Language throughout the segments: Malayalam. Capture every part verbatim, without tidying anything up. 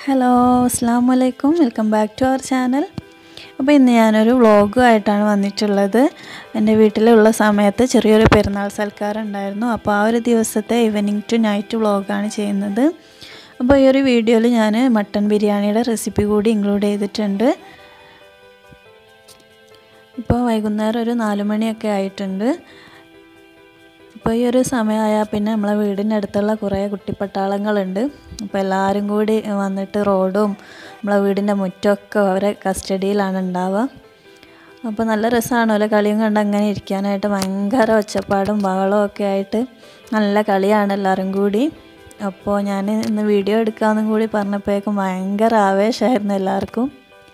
ഹലോ അസ്സലാമു അലൈക്കും welcome back to our channel. അപ്പോൾ ഇന്ന് ഞാനൊരു വ്ളോഗുമായിട്ടാണ് വന്നിട്ടുള്ളത്. എൻ്റെ വീട്ടിലുള്ള സമയത്ത് ചെറിയൊരു പെരുന്നാൾ സൽക്കാരം ഉണ്ടായിരുന്നു. അപ്പോൾ ആ ഒരു ദിവസത്തെ ഈവനിങ് ടു നൈറ്റ് വ്ളോഗാണ് ചെയ്യുന്നത്. അപ്പോൾ ഈ ഒരു വീഡിയോയിൽ ഞാൻ മട്ടൻ ബിരിയാണിയുടെ റെസിപ്പി കൂടി ഇൻക്ലൂഡ് ചെയ്തിട്ടുണ്ട്. ഇപ്പോൾ വൈകുന്നേരം ഒരു നാല് മണിയൊക്കെ ആയിട്ടുണ്ട്. അപ്പോൾ ഈ ഒരു സമയമായാൽ പിന്നെ നമ്മളെ വീടിൻ്റെ അടുത്തുള്ള കുറേ കുട്ടിപ്പട്ടാളങ്ങളുണ്ട്. അപ്പോൾ എല്ലാവരും കൂടി വന്നിട്ട് റോഡും നമ്മളെ വീടിൻ്റെ മുറ്റമൊക്കെ അവരെ കസ്റ്റഡിയിലാണ് ഉണ്ടാവുക. അപ്പോൾ നല്ല രസമാണല്ലോ കളിയും കണ്ട് അങ്ങനെ ഇരിക്കാനായിട്ട്. ഭയങ്കര ഒച്ചപ്പാടും ബഹളവും ഒക്കെ ആയിട്ട് നല്ല കളിയാണ് എല്ലാവരും കൂടി. അപ്പോൾ ഞാൻ ഇന്ന് വീഡിയോ എടുക്കാമെന്നും കൂടി പറഞ്ഞപ്പോഴേക്കും ഭയങ്കര ആവേശമായിരുന്നു എല്ലാവർക്കും.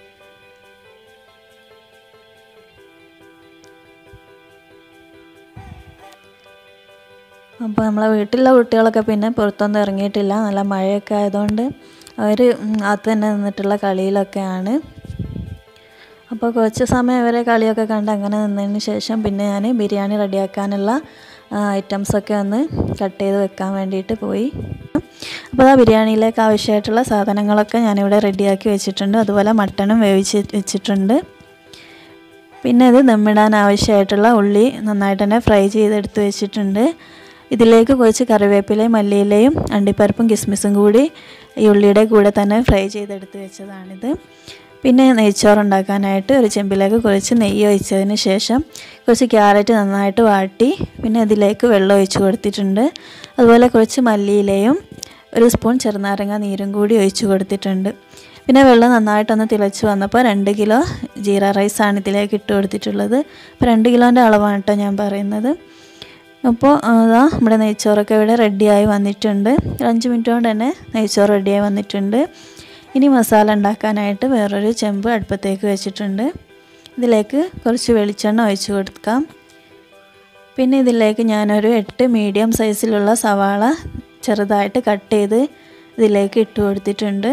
അപ്പോൾ നമ്മളെ വീട്ടിലുള്ള കുട്ടികളൊക്കെ പിന്നെ പുറത്തൊന്നും ഇറങ്ങിയിട്ടില്ല. നല്ല മഴയൊക്കെ ആയതുകൊണ്ട് അവർ അകത്ത് തന്നെ നിന്നിട്ടുള്ള കളിയിലൊക്കെയാണ്. അപ്പോൾ കുറച്ച് സമയം അവരെ കളിയൊക്കെ കണ്ട് അങ്ങനെ നിന്നതിന് ശേഷം പിന്നെ ഞാൻ ബിരിയാണി റെഡിയാക്കാനുള്ള ഐറ്റംസൊക്കെ ഒന്ന് കട്ട് ചെയ്ത് വെക്കാൻ വേണ്ടിയിട്ട് പോയി. അപ്പോൾ ആ ബിരിയാണിയിലേക്ക് ആവശ്യമായിട്ടുള്ള സാധനങ്ങളൊക്കെ ഞാനിവിടെ റെഡിയാക്കി വെച്ചിട്ടുണ്ട്. അതുപോലെ മട്ടണും വേവിച്ച് വെച്ചിട്ടുണ്ട്. പിന്നെ ഇത് ദമ്മിടാൻ ആവശ്യമായിട്ടുള്ള ഉള്ളി നന്നായിട്ട് തന്നെ ഫ്രൈ ചെയ്തെടുത്ത് വെച്ചിട്ടുണ്ട്. ഇതിലേക്ക് കുറച്ച് കറിവേപ്പിലയും മല്ലിയിലയും അണ്ടിപ്പരിപ്പും കിസ്മിസും കൂടി ഈ ഉള്ളിയുടെ കൂടെ തന്നെ ഫ്രൈ ചെയ്തെടുത്ത് വെച്ചതാണിത്. പിന്നെ നെയ്ച്ചോറ് ഉണ്ടാക്കാനായിട്ട് ഒരു ചെമ്പിലേക്ക് കുറച്ച് നെയ്യ് ഒഴിച്ചതിന് ശേഷം കുറച്ച് ക്യാരറ്റ് നന്നായിട്ട് വാട്ടി പിന്നെ അതിലേക്ക് വെള്ളം ഒഴിച്ച് കൊടുത്തിട്ടുണ്ട്. അതുപോലെ കുറച്ച് മല്ലിയിലയും ഒരു സ്പൂൺ ചെറുനാരങ്ങ നീരും കൂടി ഒഴിച്ച് കൊടുത്തിട്ടുണ്ട്. പിന്നെ വെള്ളം നന്നായിട്ടൊന്ന് തിളച്ച് വന്നപ്പോൾ രണ്ട് കിലോ ജീര റൈസാണ് ഇതിലേക്ക് ഇട്ട് കൊടുത്തിട്ടുള്ളത്. അപ്പോൾ രണ്ട് കിലോൻ്റെ അളവാണ് കേട്ടോ ഞാൻ പറയുന്നത്. അപ്പോൾ അതാ നമ്മുടെ നെയ്ച്ചോറൊക്കെ ഇവിടെ റെഡിയായി വന്നിട്ടുണ്ട്. അഞ്ച് മിനിറ്റ് കൊണ്ട് തന്നെ നെയ്ച്ചോറ് റെഡിയായി വന്നിട്ടുണ്ട്. ഇനി മസാല ഉണ്ടാക്കാനായിട്ട് വേറൊരു ചെമ്പ് അടുപ്പത്തേക്ക് വെച്ചിട്ടുണ്ട്. ഇതിലേക്ക് കുറച്ച് വെളിച്ചെണ്ണ ഒഴിച്ച് കൊടുക്കാം. പിന്നെ ഇതിലേക്ക് ഞാനൊരു എട്ട് മീഡിയം സൈസിലുള്ള സവാള ചെറുതായിട്ട് കട്ട് ചെയ്ത് ഇതിലേക്ക് ഇട്ട് കൊടുത്തിട്ടുണ്ട്.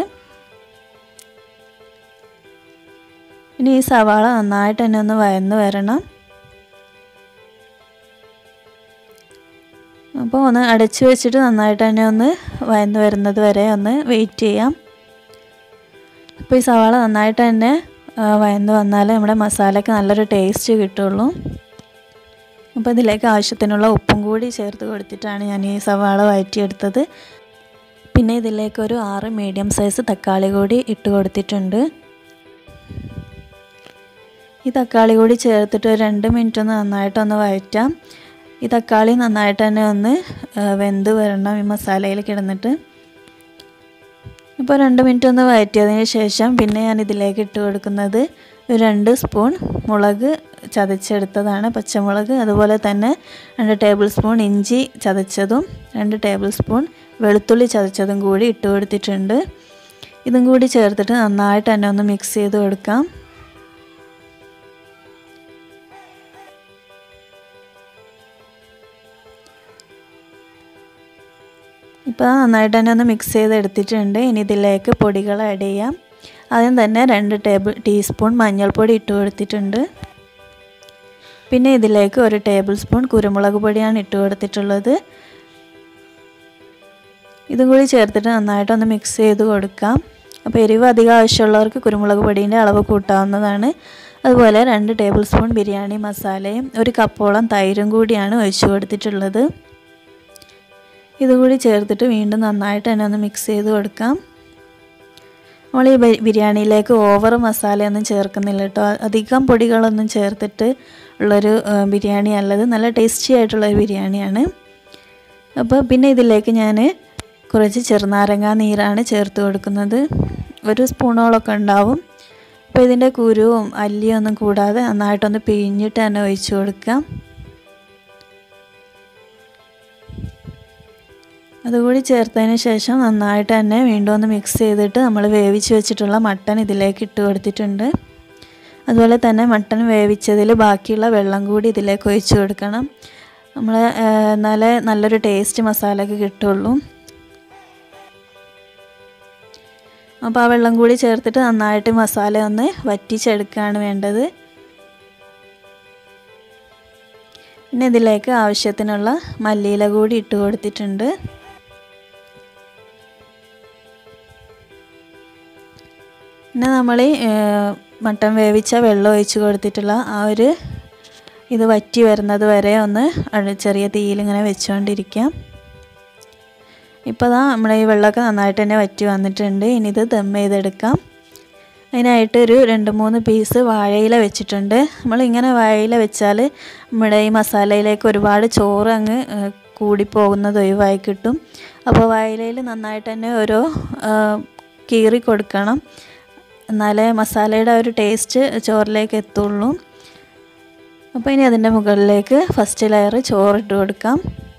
ഇനി ഈ സവാള നന്നായിട്ട് തന്നെ ഒന്ന് വഴന്ന് വരണം. അപ്പോൾ ഒന്ന് അടച്ച് വെച്ചിട്ട് നന്നായിട്ട് തന്നെ ഒന്ന് വഴന്ന് വരുന്നത് വരെ ഒന്ന് വെയിറ്റ് ചെയ്യാം. അപ്പോൾ ഈ സവാള നന്നായിട്ട് തന്നെ വഴന്ന് വന്നാൽ നമ്മുടെ മസാലയ്ക്ക് നല്ലൊരു ടേസ്റ്റ് കിട്ടുള്ളൂ. അപ്പോൾ ഇതിലേക്ക് ആവശ്യത്തിനുള്ള ഉപ്പും കൂടി ചേർത്ത് കൊടുത്തിട്ടാണ് ഞാൻ ഈ സവാള വഴറ്റിയെടുത്തത്. പിന്നെ ഇതിലേക്ക് ഒരു ആറ് മീഡിയം സൈസ് തക്കാളി കൂടി ഇട്ട് കൊടുത്തിട്ടുണ്ട്. ഈ തക്കാളി കൂടി ചേർത്തിട്ട് ഒരു രണ്ട് മിനിറ്റ് ഒന്ന് നന്നായിട്ടൊന്ന് വഴറ്റാം. ഈ തക്കാളി നന്നായിട്ട് തന്നെ ഒന്ന് വെന്ത് വരണം ഈ മസാലയിൽ കിടന്നിട്ട്. ഇപ്പോൾ രണ്ട് മിനിറ്റ് ഒന്ന് വഴറ്റിയതിന് ശേഷം പിന്നെ ഞാൻ ഇതിലേക്ക് ഇട്ട് കൊടുക്കുന്നത് ഒരു രണ്ട് സ്പൂൺ മുളക് ചതച്ചെടുത്തതാണ് പച്ചമുളക്. അതുപോലെ തന്നെ രണ്ട് ടേബിൾ സ്പൂൺ ഇഞ്ചി ചതച്ചതും രണ്ട് ടേബിൾ സ്പൂൺ വെളുത്തുള്ളി ചതച്ചതും കൂടി ഇട്ട് കൊടുത്തിട്ടുണ്ട്. ഇതും കൂടി ചേർത്തിട്ട് നന്നായിട്ട് തന്നെ ഒന്ന് മിക്സ് ചെയ്ത് കൊടുക്കാം. ഇപ്പോൾ നന്നായിട്ട് തന്നെ ഒന്ന് മിക്സ് ചെയ്തെടുത്തിട്ടുണ്ട്. ഇനി ഇതിലേക്ക് പൊടികൾ ആഡ് ചെയ്യാം. ആദ്യം തന്നെ രണ്ട് ടേബിൾ ടീസ്പൂൺ മഞ്ഞൾപ്പൊടി ഇട്ട് കൊടുത്തിട്ടുണ്ട്. പിന്നെ ഇതിലേക്ക് ഒരു ടേബിൾ സ്പൂൺ കുരുമുളക് പൊടിയാണ് ഇട്ട് കൊടുത്തിട്ടുള്ളത്. ഇതും കൂടി ചേർത്തിട്ട് നന്നായിട്ടൊന്ന് മിക്സ് ചെയ്ത് കൊടുക്കാം. അപ്പോൾ എരിവ് അധികം ആവശ്യമുള്ളവർക്ക് കുരുമുളക് പൊടീൻ്റെ അളവ് കൂട്ടാവുന്നതാണ്. അതുപോലെ രണ്ട് ടേബിൾ സ്പൂൺ ബിരിയാണി മസാലയും ഒരു കപ്പോളം തൈരും കൂടിയാണ് ഒഴിച്ചു കൊടുത്തിട്ടുള്ളത്. ഇതുകൂടി ചേർത്തിട്ട് വീണ്ടും നന്നായിട്ട് തന്നെ ഒന്ന് മിക്സ് ചെയ്ത് കൊടുക്കാം. നമ്മൾ ഈ ബിരിയാണിയിലേക്ക് ഓവർ മസാലയൊന്നും ചേർക്കുന്നില്ല കേട്ടോ. അധികം പൊടികളൊന്നും ചേർത്തിട്ട് ഉള്ളൊരു ബിരിയാണി അല്ലത്. നല്ല ടേസ്റ്റി ആയിട്ടുള്ളൊരു ബിരിയാണിയാണ്. അപ്പോൾ പിന്നെ ഇതിലേക്ക് ഞാൻ കുറച്ച് ചെറുനാരങ്ങ നീരാണ് ചേർത്ത് കൊടുക്കുന്നത്. ഒരു സ്പൂണോളൊക്കെ ഉണ്ടാവും. അപ്പോൾ ഇതിൻ്റെ കുരുവും അല്ലിയും ഒന്നും കൂടാതെ നന്നായിട്ടൊന്ന് പിഴിഞ്ഞിട്ട് തന്നെ ഒഴിച്ച് കൊടുക്കാം. അതുകൂടി ചേർത്തതിന് ശേഷം നന്നായിട്ട് തന്നെ വീണ്ടും ഒന്ന് മിക്സ് ചെയ്തിട്ട് നമ്മൾ വേവിച്ച് വെച്ചിട്ടുള്ള മട്ടൺ ഇതിലേക്ക് ഇട്ട് കൊടുത്തിട്ടുണ്ട്. അതുപോലെ തന്നെ മട്ടൺ വേവിച്ചതിൽ ബാക്കിയുള്ള വെള്ളം കൂടി ഇതിലേക്ക് ഒഴിച്ച് കൊടുക്കണം. നമ്മൾ എന്നാലേ നല്ലൊരു ടേസ്റ്റ് മസാലയ്ക്ക് കിട്ടുള്ളൂ. അപ്പോൾ ആ വെള്ളം കൂടി ചേർത്തിട്ട് നന്നായിട്ട് മസാല ഒന്ന് വറ്റിച്ചെടുക്കുകയാണ് വേണ്ടത്. പിന്നെ ഇതിലേക്ക് ആവശ്യത്തിനുള്ള മല്ലിയില കൂടി ഇട്ട് കൊടുത്തിട്ടുണ്ട്. പിന്നെ നമ്മൾ മട്ടൻ വേവിച്ച വെള്ളം ഒഴിച്ച് കൊടുത്തിട്ടുള്ള ആ ഒരു ഇത് വറ്റി വരുന്നത് വരെ ഒന്ന് ചെറിയ തീയിലിങ്ങനെ വെച്ചുകൊണ്ടിരിക്കാം. ഇപ്പോൾ ദാ നമ്മുടെ ഈ വെള്ളമൊക്കെ നന്നായിട്ട് തന്നെ വറ്റി വന്നിട്ടുണ്ട്. ഇനി ഇത് ദം ചെയ്തെടുക്കാം. അതിനായിട്ട് ഒരു രണ്ട് മൂന്ന് പീസ് വാഴയില വെച്ചിട്ടുണ്ട്. നമ്മളിങ്ങനെ വാഴയില വെച്ചാൽ നമ്മുടെ ഈ മസാലയിലേക്ക് ഒരുപാട് ചോറ് അങ്ങ് കൂടിപ്പോകുന്നത് ഒഴിവായി കിട്ടും. അപ്പോൾ വാഴയിലയിൽ നന്നായിട്ട് തന്നെ ഓരോ കീറി കൊടുക്കണം, എന്നാലേ മസാലയുടെ ഒരു ടേസ്റ്റ് ചോറിലേക്ക് എത്തുള്ളൂ. അപ്പോൾ ഇനി അതിൻ്റെ മുകളിലേക്ക് ഫസ്റ്റ് ലെയർ ചോറിട്ട് കൊടുക്കാം.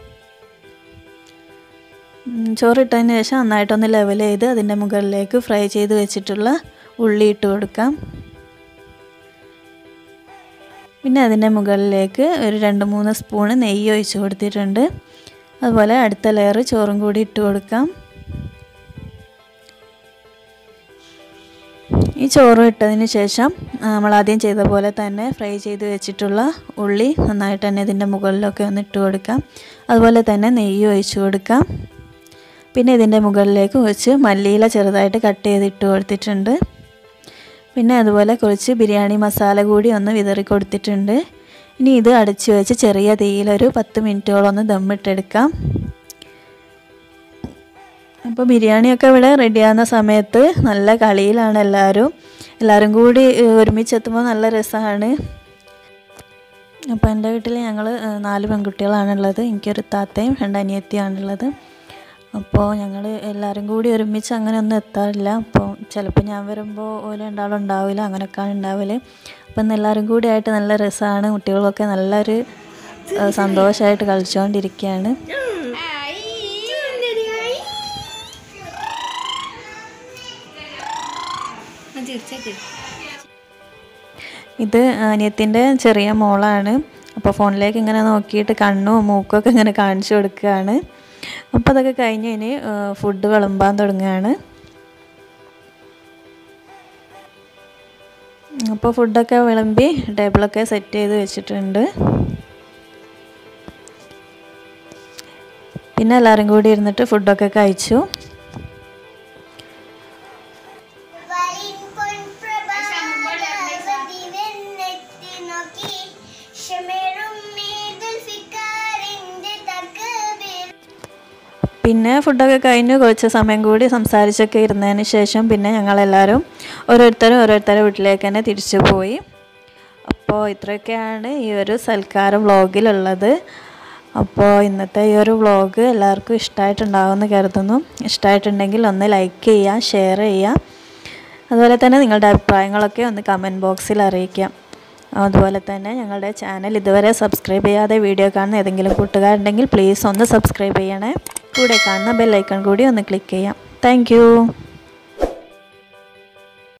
ചോറിട്ടതിന് ശേഷം നന്നായിട്ടൊന്ന് ലെവൽ ചെയ്ത് അതിൻ്റെ മുകളിലേക്ക് ഫ്രൈ ചെയ്ത് വെച്ചിട്ടുള്ള ഉള്ളി ഇട്ട് കൊടുക്കാം. പിന്നെ അതിൻ്റെ മുകളിലേക്ക് ഒരു രണ്ട് മൂന്ന് സ്പൂണ് നെയ്യ് ഒഴിച്ച് കൊടുത്തിട്ടുണ്ട്. അതുപോലെ അടുത്ത ലെയർ ചോറും കൂടി ഇട്ട് കൊടുക്കാം. ഈ ചോറ് ഇട്ടതിന് ശേഷം നമ്മൾ ആദ്യം ചെയ്ത പോലെ തന്നെ ഫ്രൈ ചെയ്ത് വെച്ചിട്ടുള്ള ഉള്ളി നന്നായിട്ട് തന്നെ ഇതിൻ്റെ മുകളിലൊക്കെ ഒന്ന് ഇട്ട് കൊടുക്കാം. അതുപോലെ തന്നെ നെയ്യ് ഒഴിച്ച് കൊടുക്കാം. പിന്നെ ഇതിൻ്റെ മുകളിലേക്ക് കുറച്ച് മല്ലിയില ചെറുതായിട്ട് കട്ട് ചെയ്ത് ഇട്ട് കൊടുത്തിട്ടുണ്ട്. പിന്നെ അതുപോലെ കുറച്ച് ബിരിയാണി മസാല കൂടി ഒന്ന് വിതറി കൊടുത്തിട്ടുണ്ട്. ഇനി ഇത് അടച്ചു വെച്ച് ചെറിയ തീയിലൊരു പത്ത് മിനിറ്റോളം ഒന്ന് ദമ്മിട്ടെടുക്കാം. അപ്പോൾ ബിരിയാണിയൊക്കെ ഇവിടെ റെഡിയാകുന്ന സമയത്ത് നല്ല കളിയിലാണ് എല്ലാവരും. എല്ലാവരും കൂടി ഒരുമിച്ചെത്തുമ്പോൾ നല്ല രസമാണ്. അപ്പോൾ എൻ്റെ വീട്ടിൽ ഞങ്ങൾ നാല് പെൺകുട്ടികളാണുള്ളത്. എനിക്കൊരു താത്തയും രണ്ട് അനിയത്തിയാണുള്ളത്. അപ്പോൾ ഞങ്ങൾ എല്ലാവരും കൂടി ഒരുമിച്ച് അങ്ങനെ ഒന്നും എത്താറില്ല. അപ്പോൾ ചിലപ്പോൾ ഞാൻ വരുമ്പോൾ ഓല രണ്ടാളും ഉണ്ടാവില്ല, അങ്ങനെയൊക്കെയാണ് ഉണ്ടാവൽ. അപ്പം ഇന്ന് എല്ലാവരും കൂടി ആയിട്ട് നല്ല രസമാണ്. കുട്ടികളൊക്കെ നല്ലൊരു സന്തോഷമായിട്ട് കളിച്ചുകൊണ്ടിരിക്കുകയാണ്. ഇത് അനിയത്തിൻ്റെ ചെറിയ മോളാണ്. അപ്പോൾ ഫോണിലേക്ക് ഇങ്ങനെ നോക്കിയിട്ട് കണ്ണും മൂക്കൊക്കെ ഇങ്ങനെ കാണിച്ചു കൊടുക്കുകയാണ്. അപ്പോൾ അതൊക്കെ കഴിഞ്ഞ് ഇനി ഫുഡ് വിളമ്പാൻ തുടങ്ങുകയാണ്. അപ്പോൾ ഫുഡൊക്കെ വിളമ്പി ടേബിളൊക്കെ സെറ്റ് ചെയ്ത് വെച്ചിട്ടുണ്ട്. പിന്നെ എല്ലാവരും കൂടി ഇരുന്നിട്ട് ഫുഡൊക്കെ കഴിച്ചു. പിന്നെ ഫുഡൊക്കെ കഴിഞ്ഞ് കുറച്ച് സമയം കൂടി സംസാരിച്ചൊക്കെ ഇരുന്നതിന് ശേഷം പിന്നെ ഞങ്ങളെല്ലാവരും ഓരോരുത്തരും ഓരോരുത്തരുടെ വീട്ടിലേക്ക് തന്നെ തിരിച്ചു പോയി. അപ്പോൾ ഇത്രയൊക്കെയാണ് ഈ ഒരു സൽക്കാര വ്ളോഗിലുള്ളത്. അപ്പോൾ ഇന്നത്തെ ഈ ഒരു വ്ളോഗ് എല്ലാവർക്കും ഇഷ്ടമായിട്ടുണ്ടാകുമെന്ന് കരുതുന്നു. ഇഷ്ടമായിട്ടുണ്ടെങ്കിൽ ഒന്ന് ലൈക്ക് ചെയ്യുക, ഷെയർ ചെയ്യുക. അതുപോലെ തന്നെ നിങ്ങളുടെ അഭിപ്രായങ്ങളൊക്കെ ഒന്ന് കമൻറ്റ് ബോക്സിൽ അറിയിക്കാം. അതുപോലെ തന്നെ ഞങ്ങളുടെ ചാനൽ ഇതുവരെ സബ്സ്ക്രൈബ് ചെയ്യാതെ വീഡിയോ കാണുന്ന ഏതെങ്കിലും കൂട്ടുകാരുണ്ടെങ്കിൽ പ്ലീസ് ഒന്ന് സബ്സ്ക്രൈബ് ചെയ്യണേ. കൂടെ കാണുന്ന ബെൽ ഐക്കൺ കൂടി ഒന്ന് ക്ലിക്ക് ചെയ്യാം. താങ്ക്